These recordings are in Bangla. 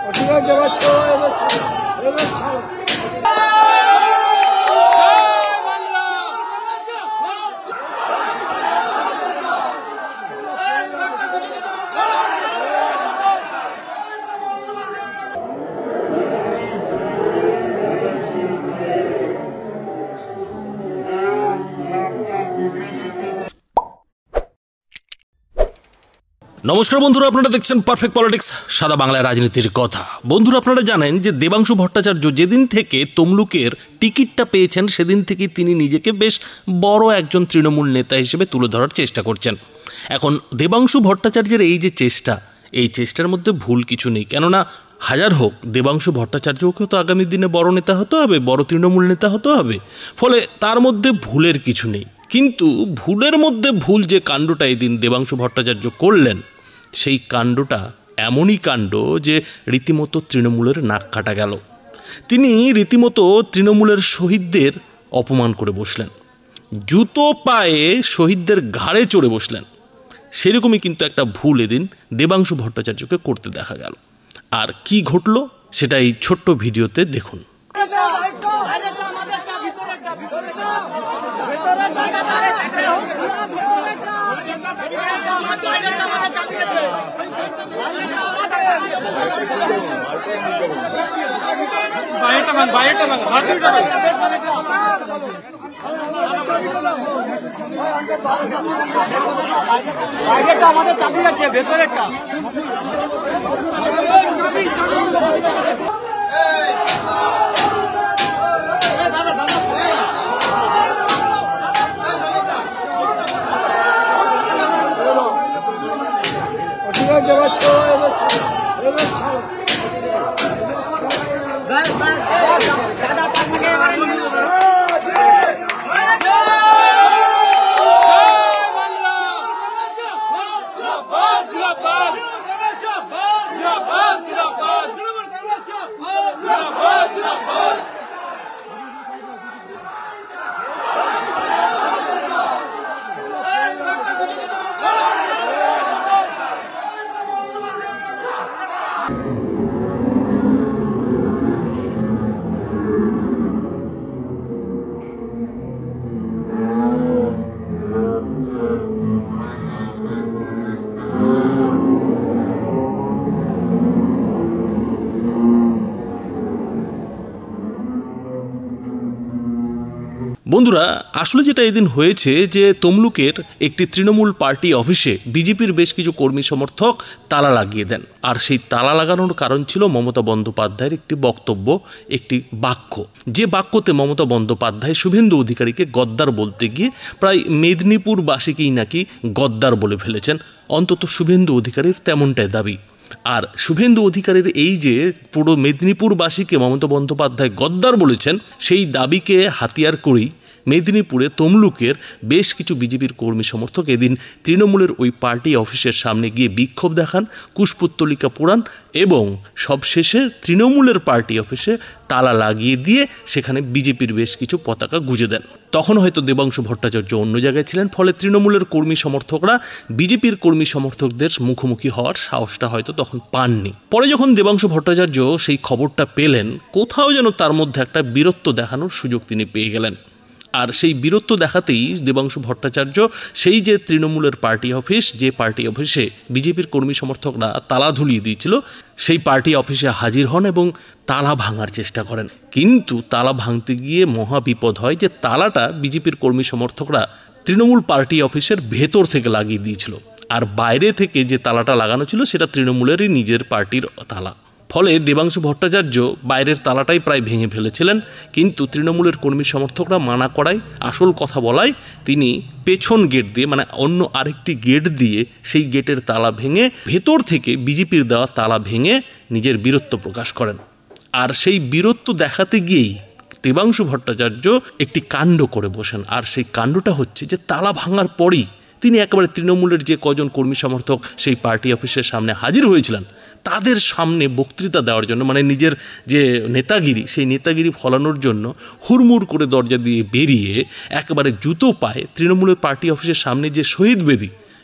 নমস্কার বন্ধুরা, আপনারা দেখছেন পারফেক্ট পলিটিক্স, সাদা বাংলায় রাজনীতির কথা। বন্ধুরা, আপনারা জানেন যে দেবাংশু ভট্টাচার্য যেদিন থেকে তমলুকের টিকিটটা পেয়েছেন সেদিন থেকে তিনি নিজেকে বেশ বড় একজন তৃণমূল নেতা হিসেবে তুলে ধরার চেষ্টা করছেন। এখন দেবাংশু ভট্টাচার্যের এই যে চেষ্টা, এই চেষ্টার মধ্যে ভুল কিছু নেই, কেননা হাজার হোক দেবাংশু ভট্টাচার্যকেও তো আগামী দিনে বড় নেতা হতে হবে, বড় তৃণমূল নেতা হতে হবে, ফলে তার মধ্যে ভুলের কিছু নেই। কিন্তু ভুলের মধ্যে ভুল যে কাণ্ডটা এই দিন দেবাংশু ভট্টাচার্য করলেন, সেই কাণ্ডটা এমনই কাণ্ড যে রীতিমতো তৃণমূলের নাক কাটা গেল। তিনি রীতিমতো তৃণমূলের শহীদদের অপমান করে বসলেন, জুতো পায়ে শহীদদের ঘাড়ে চড়ে বসলেন। সেরকমই কিন্তু একটা ভুল এদিন দেবাংশু ভট্টাচার্যকে করতে দেখা গেল। আর কি ঘটল সেটা এই ছোট্ট ভিডিওতে দেখুন। আমাদের চাবি আছে ভেতরেরটা। বন্ধুরা, আসলে যেটা এদিন হয়েছে যে তমলুকের একটি তৃণমূল পার্টি অফিসে বিজেপির বেশ কিছু কর্মী সমর্থক তালা লাগিয়ে দেন। আর সেই তালা লাগানোর কারণ ছিল মমতা বন্দ্যোপাধ্যায়ের একটি বক্তব্য, একটি বাক্য, যে বাক্যতে মমতা বন্দ্যোপাধ্যায় শুভেন্দু অধিকারীকে গদ্দার বলতে গিয়ে প্রায় মেদিনীপুরবাসীকেই নাকি গদ্দার বলে ফেলেছেন। অন্তত শুভেন্দু অধিকারীর তেমনটাই দাবি। আর শুভেন্দু অধিকারীর এই যে পুরো মেদিনীপুরবাসীকে মমতা বন্দ্যোপাধ্যায় গদ্দার বলেছেন, সেই দাবিকে হাতিয়ার করেই মেদিনীপুরে তমলুকের বেশ কিছু বিজেপির কর্মী সমর্থক এদিন তৃণমূলের ওই পার্টি অফিসের সামনে গিয়ে বিক্ষোভ দেখান, কুশপুত্তলিকা পোড়ান এবং সবশেষে তৃণমূলের পার্টি অফিসে তালা লাগিয়ে দিয়ে সেখানে বিজেপির বেশ কিছু পতাকা গুঁজে দেন। তখন হয়তো দেবাংশু ভট্টাচার্য অন্য জায়গায় ছিলেন, ফলে তৃণমূলের কর্মী সমর্থকরা বিজেপির কর্মী সমর্থকদের মুখোমুখি হওয়ার সাহসটা হয়তো তখন পাননি। পরে যখন দেবাংশু ভট্টাচার্য সেই খবরটা পেলেন, কোথাও যেন তার মধ্যে একটা বীরত্ব দেখানোর সুযোগ তিনি পেয়ে গেলেন। আর সেই বীরত্ব দেখাতেই দেবাংশু ভট্টাচার্য সেই যে তৃণমূলের পার্টি অফিস, যে পার্টি অফিসে বিজেপির কর্মী সমর্থকরা তালা ঝুলিয়ে দিয়েছিল, সেই পার্টি অফিসে হাজির হন এবং তালা ভাঙার চেষ্টা করেন। কিন্তু তালা ভাঙতে গিয়ে মহা বিপদ হয় যে তালাটা বিজেপির কর্মী সমর্থকরা তৃণমূল পার্টি অফিসের ভেতর থেকে লাগিয়ে দিয়েছিল, আর বাইরে থেকে যে তালাটা লাগানো ছিল সেটা তৃণমূলেরই নিজের পার্টির তালা। ফলে দেবাংশু ভট্টাচার্য বাইরের তালাটাই প্রায় ভেঙে ফেলেছিলেন, কিন্তু তৃণমূলের কর্মী সমর্থকরা মানা করায়, আসল কথা বলায় তিনি পেছন গেট দিয়ে, মানে অন্য আরেকটি গেট দিয়ে সেই গেটের তালা ভেঙে ভেতর থেকে বিজেপির দেওয়া তালা ভেঙে নিজের বীরত্ব প্রকাশ করেন। আর সেই বীরত্ব দেখাতে গিয়েই দেবাংশু ভট্টাচার্য একটি কাণ্ড করে বসেন। আর সেই কাণ্ডটা হচ্ছে যে তালা ভাঙার পরেই তিনি একেবারে তৃণমূলের যে কজন কর্মী সমর্থক সেই পার্টি অফিসের সামনে হাজির হয়েছিলেন, তাদের সামনে বক্তৃতা দেওয়ার জন্য, মানে নিজের যে নেতাগিরি, সেই নেতাগিরি ফলানোর জন্য হুড়মুড় করে দরজা দিয়ে বেরিয়ে একেবারে জুতো পায়ে তৃণমূলের পার্টি অফিসের সামনে যে শহীদ বেদি,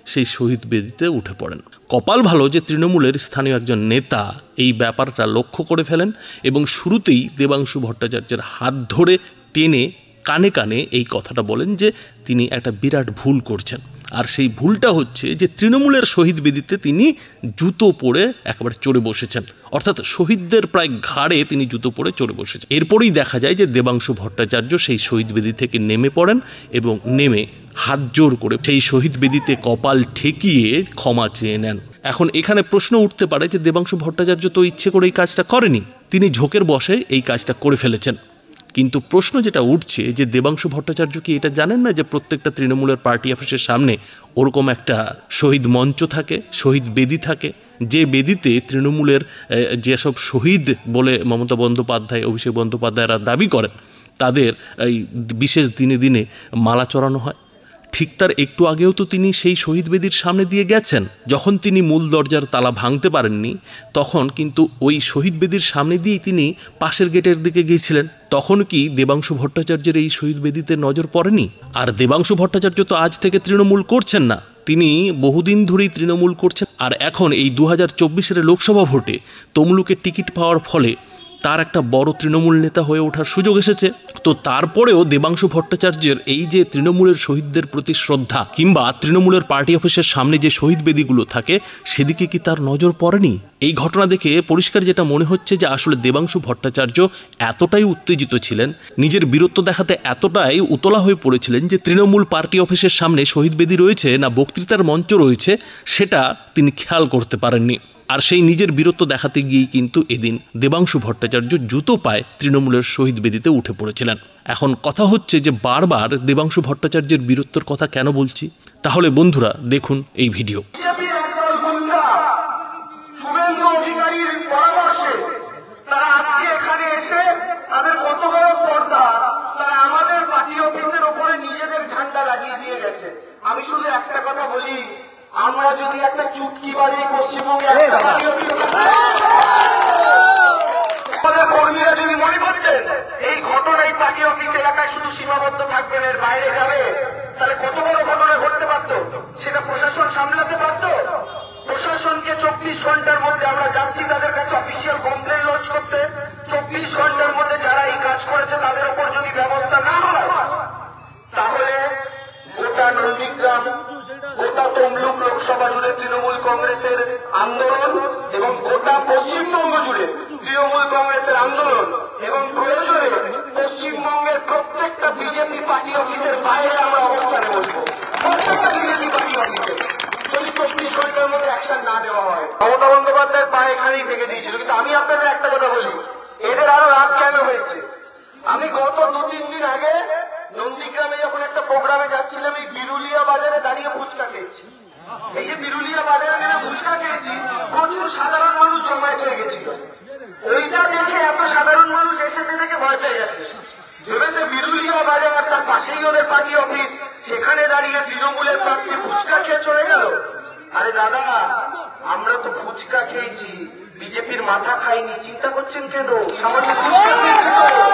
সেই শহীদ বেদিতে উঠে পড়েন। কপাল ভালো যে তৃণমূলের স্থানীয় একজন নেতা এই ব্যাপারটা লক্ষ্য করে ফেলেন এবং শুরুতেই দেবাংশু ভট্টাচার্যের হাত ধরে টেনে কানে কানে এই কথাটা বলেন যে তিনি একটা বিরাট ভুল করছেন। আর সেই ভুলটা হচ্ছে যে তৃণমূলের শহীদ বেদিতে তিনি জুতো পরে একেবারে চড়ে বসেছেন, অর্থাৎ শহীদদের প্রায় ঘাড়ে তিনি জুতো পরে চড়ে বসেছেন। এরপরেই দেখা যায় যে দেবাংশু ভট্টাচার্য সেই শহীদ বেদি থেকে নেমে পড়েন এবং নেমে হাত জোর করে সেই শহীদ বেদিতে কপাল ঠেকিয়ে ক্ষমা চেয়ে নেন। এখন এখানে প্রশ্ন উঠতে পারে যে দেবাংশু ভট্টাচার্য তো ইচ্ছে করে এই কাজটা করেনি, তিনি ঝোঁকের বশে এই কাজটা করে ফেলেছেন। কিন্তু প্রশ্ন যেটা উঠছে যে দেবাংশু ভট্টাচার্য কি এটা জানেন না যে প্রত্যেকটা তৃণমূলের পার্টি অফিসের সামনে ওরকম একটা শহীদ মঞ্চ থাকে, শহীদ বেদি থাকে, যে বেদিতে তৃণমূলের যেসব শহীদ বলে মমতা বন্দ্যোপাধ্যায়, অভিষেক বন্দ্যোপাধ্যায়রা দাবি করেন তাদের এই বিশেষ দিনে দিনে মালা চড়ানো হয়। ঠিক তার একটু আগেও তো তিনি সেই শহীদ বেদির সামনে দিয়ে গেছেন। যখন তিনি মূল দরজার তালা ভাঙতে পারেননি তখন কিন্তু ওই শহীদ বেদির সামনে দিয়েই তিনি পাশের গেটের দিকে গিয়েছিলেন। তখন কি দেবাংশু ভট্টাচার্যের এই শহীদ বেদিতে নজর পড়েনি? আর দেবাংশু ভট্টাচার্য তো আজ থেকে তৃণমূল করছেন না, তিনি বহুদিন ধরেই তৃণমূল করছেন। আর এখন এই 2024-এর লোকসভা ভোটে তমলুকে টিকিট পাওয়ার ফলে তার একটা বড় তৃণমূল নেতা হয়ে ওঠার সুযোগ এসেছে। তো তারপরেও দেবাংশু ভট্টাচার্যের এই যে তৃণমূলের শহীদদের প্রতি শ্রদ্ধা কিংবা তৃণমূলের পার্টি অফিসের সামনে যে শহীদ বেদিগুলো থাকে সেদিকে কি তার নজর পড়েনি? এই ঘটনা দেখে পরিষ্কার যেটা মনে হচ্ছে যে আসলে দেবাংশু ভট্টাচার্য এতটাই উত্তেজিত ছিলেন, নিজের বীরত্ব দেখাতে এতটাই উতলা হয়ে পড়েছিলেন যে তৃণমূল পার্টি অফিসের সামনে শহীদ বেদি রয়েছে না বক্তৃতার মঞ্চ রয়েছে সেটা তিনি খেয়াল করতে পারেননি। আর সেই নিজের বীরত্ব দেখাতে গিয়েই কিন্তু এদিন দেবাংশু ভট্টাচার্য জুতো পায়ে তৃণমূলের শহীদ বেদিতে উঠে পড়েছিলেন। এখন কথা হচ্ছে যে বারবার দেবাংশু ভট্টাচার্যের বীরত্বের কথা কেন বলছি? তাহলে বন্ধুরা দেখুন এই ভিডিও। আমি শুধু একটা কথা বলি, আমরা যদি একটা চুটকি বাজি পশ্চিমবঙ্গে আমাদের কর্মীরা যদি মনে করতেন এই ঘটনা এই পার্টি অফিস এলাকায় শুধু সীমাবদ্ধ থাকবেন, এর বাইরে যাবে, তাহলে কত বড় ঘটনা ঘটতে পারত, সেটা প্রশাসন সামলাতে পারত। প্রশাসনকে 24 ঘন্টার মধ্যে আমরা যাচ্ছি তাদের কাছে অফিসিয়াল কমপ্লেন লঞ্চ করতে, 24 ঘন্টার মধ্যে যারা এই কাজ করেছে তাদের উপর যদি ব্যবস্থা না হয় তাহলে গোটা নন্দীগ্রাম, গোটা তমলুক লোকসভা জুড়ে তৃণমূল কংগ্রেসের আন্দোলন এবং গোটা পশ্চিমবঙ্গ জুড়ে তৃণমূল কংগ্রেসের আন্দোলন এবং প্রয়োজনে পশ্চিমবঙ্গের প্রত্যেকটা বিজেপি পার্টি অফিসের বাইরে আমরা অবস্থানে বসবো। প্রত্যেকটা বিজেপি পার্টি অফিসে যদি 24 ঘন্টার মধ্যে অ্যাকশন না নেওয়া হয়। মমতা বন্দ্যোপাধ্যায়ের পায়ে খানিক ভেঙে দিয়েছিল, কিন্তু আমি আপনাদের একটা কথা বলি, এদের আরো রাগ কেন হয়েছে? আমি গত 2-3 দিন আগে নন্দীগ্রামে যখন একটা প্রোগ্রামে যাচ্ছিলাম, এই বিরুলিয়া বাজারে দাঁড়িয়ে ফুচকা খেয়েছি। এই যে বিরুলিয়া বাজারে নেমে ফুচকা খেয়েছি, প্রচুর সাধারণ মানুষ জমায়েত হয়ে গেছিল। ওইটা দেখে এত সাধারণ মানুষ এসেছে দেখে ভয় পেয়ে গেছে, ভেবেছে বিরুলিয়া বাজার তার পাশেই ওদের পার্টি অফিস, সেখানে দাঁড়িয়ে তৃণমূলের প্রার্থী ফুচকা খেয়ে চলে গেল। আরে দাদা, আমরা তো ফুচকা খেয়েছি, বিজেপির মাথা খাইনি, চিন্তা করছেন কেন? সামান্য ফুচকা খেয়েছি।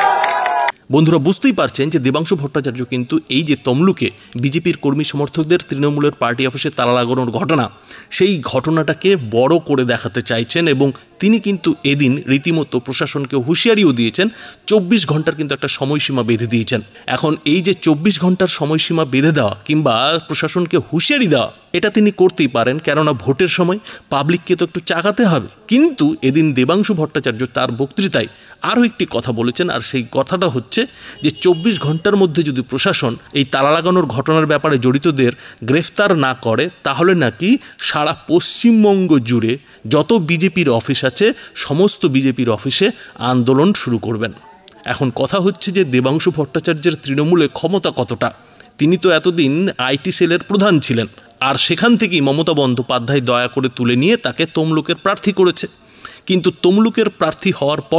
বন্ধুরা বুঝতেই পারছেন যে দেবাংশু ভট্টাচার্য কিন্তু এই যে তমলুকে বিজেপির কর্মী সমর্থকদের তৃণমূলের পার্টি অফিসে তালা লাগানোর ঘটনা, সেই ঘটনাটাকে বড় করে দেখাতে চাইছেন এবং তিনি কিন্তু এদিন রীতিমতো প্রশাসনকে হুঁশিয়ারিও দিয়েছেন। 24 ঘন্টার কিন্তু একটা সময়সীমা বেঁধে দিয়েছেন। এখন এই যে 24 ঘন্টার সময়সীমা বেঁধে দেওয়া কিংবা প্রশাসনকে হুঁশিয়ারি দেওয়া, এটা তিনি করতেই পারেন, কেননা ভোটের সময় পাবলিককে তো একটু চাগাতে হবে। কিন্তু এদিন দেবাংশু ভট্টাচার্য তার বক্তৃতায় আরও একটি কথা বলেছেন, আর সেই কথাটা হচ্ছে যে 24 ঘন্টার মধ্যে যদি প্রশাসন এই তালা লাগানোর ঘটনার ব্যাপারে জড়িতদের গ্রেফতার না করে তাহলে নাকি সারা পশ্চিমবঙ্গ জুড়ে যত বিজেপির অফিস আছে সমস্ত বিজেপির অফিসে আন্দোলন শুরু করবেন। এখন কথা হচ্ছে যে দেবাংশু ভট্টাচার্যের তৃণমূলে ক্ষমতা কতটা? তিনি তো এতদিন আইটি সেলের প্রধান ছিলেন, আর সেখান থেকেই মমতা বন্দ্যোপাধ্যায় দয়া করে তুলে নিয়ে তাকে তমলুকের প্রার্থী করেছে। কিন্তু তমলুকের প্রার্থী হওয়ার পরই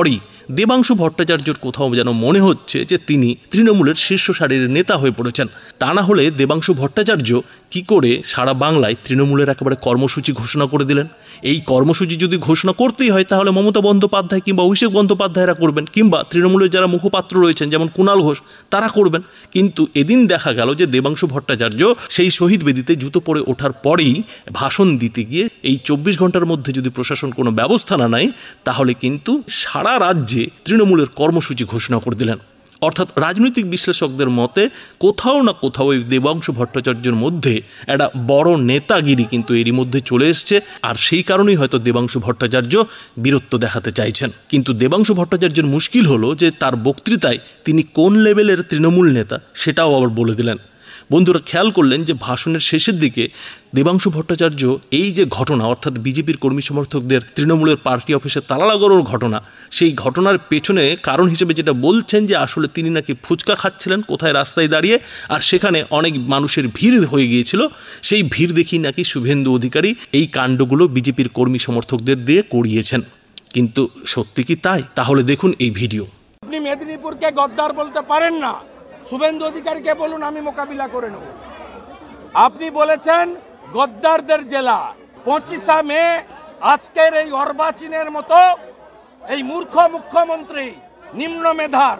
দেবাংশু ভট্টাচার্যর কোথাও যেন মনে হচ্ছে যে তিনি তৃণমূলের শীর্ষ সারির নেতা হয়ে পড়েছেন। তা না হলে দেবাংশু ভট্টাচার্য কি করে সারা বাংলায় তৃণমূলের একেবারে কর্মসূচি ঘোষণা করে দিলেন? এই কর্মসূচি যদি ঘোষণা করতেই হয় তাহলে মমতা বন্দ্যোপাধ্যায় কিংবা অভিষেক বন্দ্যোপাধ্যায়রা করবেন, কিংবা তৃণমূলের যারা মুখপাত্র রয়েছেন যেমন কুণাল ঘোষ তারা করবেন। কিন্তু এদিন দেখা গেল যে দেবাংশু ভট্টাচার্য সেই শহীদ বেদিতে জুতো পরে ওঠার পরেই ভাষণ দিতে গিয়ে এই 24 ঘন্টার মধ্যে যদি প্রশাসন কোনো ব্যবস্থা না নেয় তাহলে কিন্তু সারা রাজ্যে তৃণমূলের কর্মসূচি ঘোষণা করে দিলেন। অর্থাৎ রাজনৈতিক বিশ্লেষকদের মতে কোথাও না কোথাও এই দেবাংশু ভট্টাচার্যের মধ্যে একটা বড় নেতাগিরি কিন্তু এরই মধ্যে চলে এসছে, আর সেই কারণেই হয়তো দেবাংশু ভট্টাচার্য বীরত্ব দেখাতে চাইছেন। কিন্তু দেবাংশু ভট্টাচার্যের মুশকিল হলো যে তার বক্তৃতায় তিনি কোন লেভেলের তৃণমূল নেতা সেটাও আবার বলে দিলেন। বন্ধুরা খেয়াল করলেন যে ভাষণের শেষের দিকে দেবাংশু ভট্টাচার্য এই যে ঘটনা, অর্থাৎ বিজেপির কর্মী সমর্থকদের তৃণমূলের পার্টি অফিসে তালা লাগানোর ঘটনা, সেই ঘটনার পেছনে কারণ হিসেবে যেটা বলছেন যে আসলে তিনি নাকি ফুচকা খাচ্ছিলেন কোথায় রাস্তায় দাঁড়িয়ে, আর সেখানে অনেক মানুষের ভিড় হয়ে গিয়েছিল, সেই ভিড় দেখি নাকি শুভেন্দু অধিকারী এই কাণ্ডগুলো বিজেপির কর্মী সমর্থকদের দিয়ে করিয়েছেন। কিন্তু সত্যি কি তাই? তাহলে দেখুন এই ভিডিও। আপনি মেদিনীপুরকে গদ্দার বলতে পারেন না, শুভেন্দু অধিকারীকে বলুন আমি মোকাবিলা করে নেব। আপনি বলেছেন গদ্দারদের জেলা। 25 মে আজকের এই অর্বাচীনের মতো এই মূর্খ মুখ্যমন্ত্রী নিম্ন মেধার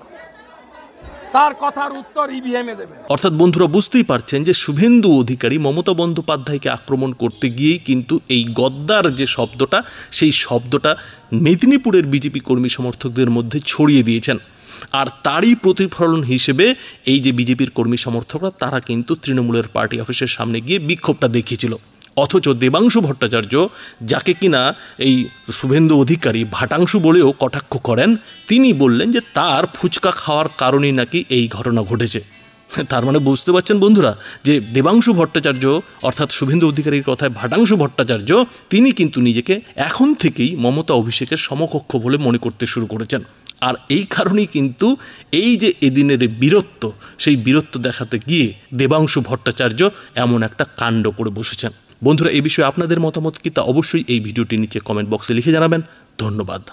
তার কথার উত্তর ইভিএমে দেবে। অর্থাৎ বন্ধুরা বুঝতেই পারছেন যে শুভেন্দু অধিকারী মমতা বন্দ্যোপাধ্যায়কে আক্রমণ করতে গিয়েই কিন্তু এই গদ্দার যে শব্দটা, সেই শব্দটা মেদিনীপুরের বিজেপি কর্মী সমর্থকদের মধ্যে ছড়িয়ে দিয়েছেন। আর তারই প্রতিফলন হিসেবে এই যে বিজেপির কর্মী সমর্থকরা তারা কিন্তু তৃণমূলের পার্টি অফিসের সামনে গিয়ে বিক্ষোভটা দেখিয়েছিল। অথচ দেবাংশু ভট্টাচার্য, যাকে কিনা এই শুভেন্দু অধিকারী ভাটাংশু বলেও কটাক্ষ করেন, তিনি বললেন যে তার ফুচকা খাওয়ার কারণেই নাকি এই ঘটনা ঘটেছে। তার মানে বুঝতে পারছেন বন্ধুরা যে দেবাংশু ভট্টাচার্য অর্থাৎ শুভেন্দু অধিকারীর কথায় ভাটাংশু ভট্টাচার্য তিনি কিন্তু নিজেকে এখন থেকেই মমতা অভিষেকের সমকক্ষ বলে মনে করতে শুরু করেছেন। আর এই কারণেই কিন্তু এই যে এদিনের বীরত্ব, সেই বীরত্ব দেখাতে গিয়ে দেবাংশু ভট্টাচার্য এমন একটা কাণ্ড করে বসেছেন। বন্ধুরা এই বিষয়ে আপনাদের মতামত কি তা অবশ্যই এই ভিডিওটির নিচে কমেন্ট বক্সে লিখে জানাবেন। ধন্যবাদ।